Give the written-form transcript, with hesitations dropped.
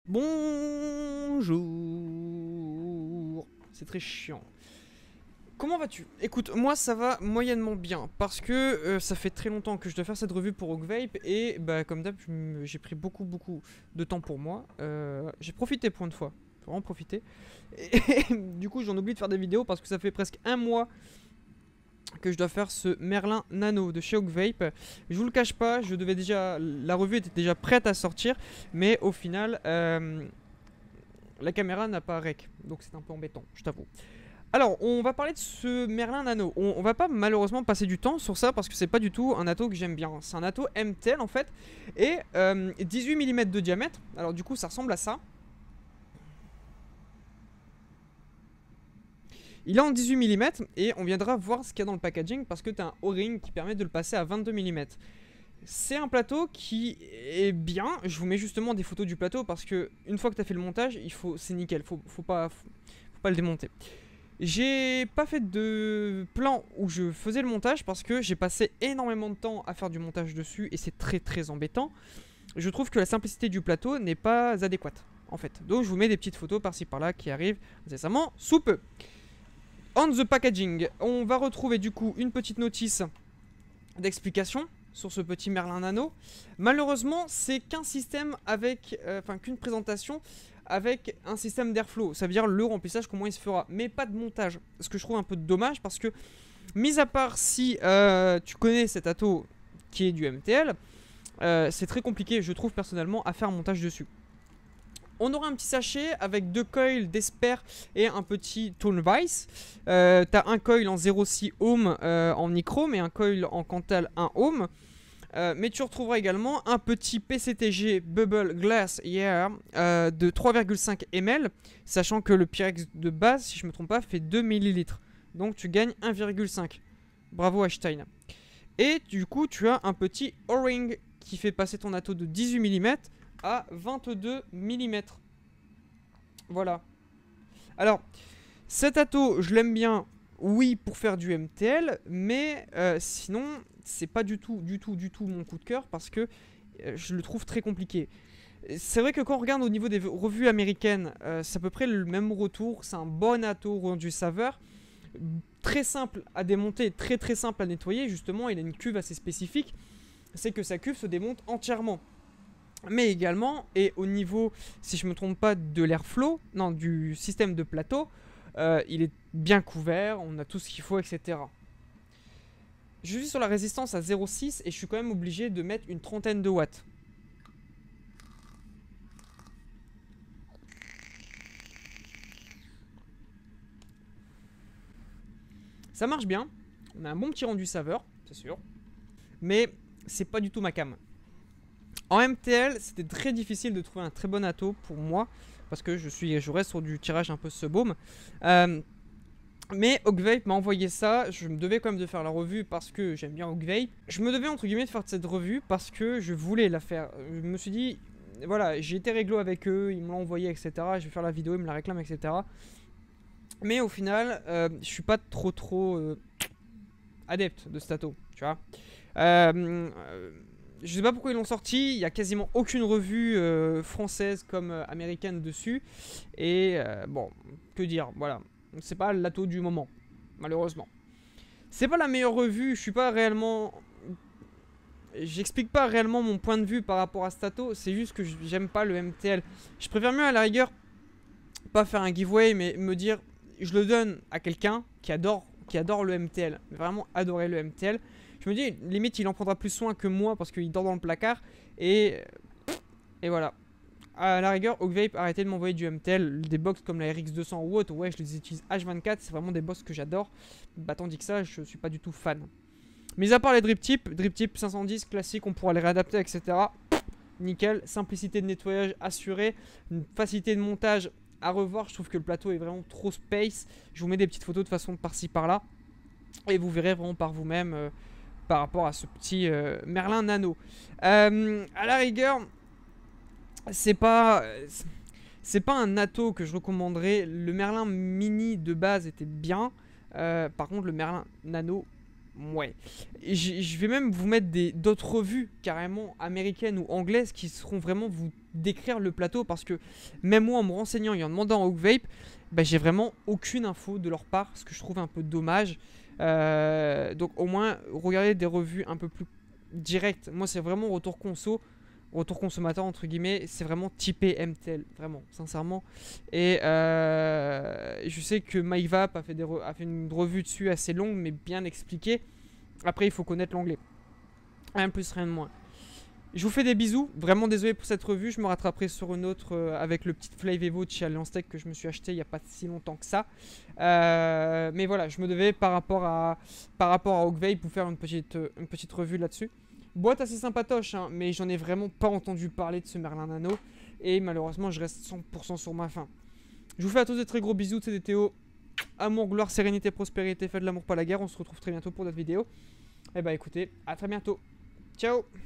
Bonjour. C'est très chiant. Comment vas-tu? Écoute, moi ça va moyennement bien parce que ça fait très longtemps que je dois faire cette revue pour Ogvape et bah comme d'hab j'ai pris beaucoup de temps pour moi. J'ai profité pour une fois, vraiment profité. Et du coup j'en oublie de faire des vidéos parce que ça fait presque un mois que je dois faire ce Merlin Nano de chez Ogvape. Je vous le cache pas, la revue était déjà prête à sortir, mais au final la caméra n'a pas rec, donc c'est un peu embêtant, je t'avoue. Alors, on va parler de ce Merlin Nano. On va pas malheureusement passer du temps sur ça parce que c'est pas du tout un atto que j'aime bien. C'est un atto MTEL en fait et 18 mm de diamètre. Alors du coup, ça ressemble à ça. Il est en 18 mm et on viendra voir ce qu'il y a dans le packaging parce que tu as un O-ring qui permet de le passer à 22 mm. C'est un plateau qui est bien. Je vous mets justement des photos du plateau parce que une fois que tu as fait le montage, c'est nickel. Faut pas le démonter. J'ai pas fait de plan où je faisais le montage parce que j'ai passé énormément de temps à faire du montage dessus et c'est très embêtant. Je trouve que la simplicité du plateau n'est pas adéquate en fait. Donc je vous mets des petites photos par-ci par-là qui arrivent incessamment sous peu. On the packaging, on va retrouver du coup une petite notice d'explication sur ce petit Merlin Nano. Malheureusement, c'est qu'un système avec, qu'une présentation avec un système d'airflow. Ça veut dire le remplissage, comment il se fera, mais pas de montage. Ce que je trouve un peu dommage parce que, mis à part si tu connais cet atto qui est du MTL, c'est très compliqué, je trouve personnellement, à faire un montage dessus. On aura un petit sachet avec deux coils d'Esper et un petit Tone Vice. T'as un coil en 0,6 ohm en nichrome et un coil en Cantal 1 ohm. Mais tu retrouveras également un petit PCTG Bubble Glass Air de 3,5 ml, sachant que le Pyrex de base, si je ne me trompe pas, fait 2 ml. Donc tu gagnes 1,5. Bravo Einstein. Et du coup, tu as un petit O-ring qui fait passer ton atto de 18 mm à 22 mm. Voilà. Alors, cet atto, je l'aime bien, oui, pour faire du MTL, mais sinon, c'est pas du tout mon coup de cœur parce que je le trouve très compliqué. C'est vrai que quand on regarde au niveau des revues américaines, c'est à peu près le même retour. C'est un bon atto rendu saveur. Très simple à démonter, très simple à nettoyer. Justement, il a une cuve assez spécifique. C'est que sa cuve se démonte entièrement. Mais également, et au niveau, si je me trompe pas, de l'airflow, non, du système de plateau, il est bien couvert, on a tout ce qu'il faut, etc. Je suis sur la résistance à 0,6 et je suis quand même obligé de mettre une trentaine de watts. Ça marche bien, on a un bon petit rendu saveur, c'est sûr, mais c'est pas du tout ma cam. En MTL, c'était très difficile de trouver un très bon atto pour moi, parce que je reste sur du tirage un peu Sebaume. Mais Ogvape m'a envoyé ça, je me devais quand même de faire la revue parce que j'aime bien Ogvape. Je me devais entre guillemets de faire cette revue parce que je voulais la faire. Je me suis dit, voilà, j'ai été réglo avec eux, ils me l'ont envoyé, etc. Je vais faire la vidéo, ils me la réclament, etc. Mais au final, je suis pas trop adepte de cet atto, tu vois. Je sais pas pourquoi ils l'ont sorti, il y a quasiment aucune revue française comme américaine dessus. Et bon, que dire, voilà. C'est pas l'atto du moment, malheureusement. C'est pas la meilleure revue, je suis pas réellement... J'explique pas réellement mon point de vue par rapport à cet atto, c'est juste que j'aime pas le MTL. Je préfère mieux à la rigueur pas faire un giveaway, mais me dire je le donne à quelqu'un qui adore le MTL, vraiment adorer le MTL. Je me dis limite il en prendra plus soin que moi parce qu'il dort dans le placard et voilà. À la rigueur, Ogvape, arrêtez de m'envoyer du MTL, des box comme la RX200 ou autre, ouais je les utilise H24, c'est vraiment des box que j'adore. Bah tandis que ça, je suis pas du tout fan. Mais à part les drip tip 510 classique, on pourra les réadapter, etc. Nickel, simplicité de nettoyage assurée, une facilité de montage à revoir. Je trouve que le plateau est vraiment trop space. Je vous mets des petites photos de façon par-ci par-là et vous verrez vraiment par vous-même par rapport à ce petit Merlin Nano. À la rigueur, c'est pas un atto que je recommanderais. Le Merlin Mini de base était bien. Par contre, le Merlin Nano, ouais. Je vais même vous mettre d'autres revues carrément américaines ou anglaises qui seront vraiment vous décrire le plateau parce que même moi en me renseignant et en demandant à Hawkvape, bah, j'ai vraiment aucune info de leur part, ce que je trouve un peu dommage. Donc au moins regardez des revues un peu plus directes. Moi c'est vraiment retour conso, retour consommateur entre guillemets, c'est vraiment typé MTL, vraiment, sincèrement. Et je sais que MyVap a fait une revue dessus assez longue mais bien expliquée. Après il faut connaître l'anglais, rien de plus, rien de moins. Je vous fais des bisous, vraiment désolé pour cette revue, je me rattraperai sur une autre avec le petit Flav Evo de chez Alliance Tech que je me suis acheté il n'y a pas si longtemps que ça. Mais voilà, je me devais par rapport à Hawkvape vous faire une petite revue là-dessus. Boîte assez sympatoche, hein, mais j'en ai vraiment pas entendu parler de ce Merlin Nano. Et malheureusement, je reste 100% sur ma faim. Je vous fais à tous des très gros bisous, c'était Théo. Amour, gloire, sérénité, prospérité, faites de l'amour, pas la guerre. On se retrouve très bientôt pour d'autres vidéos. Et bah écoutez, à très bientôt. Ciao!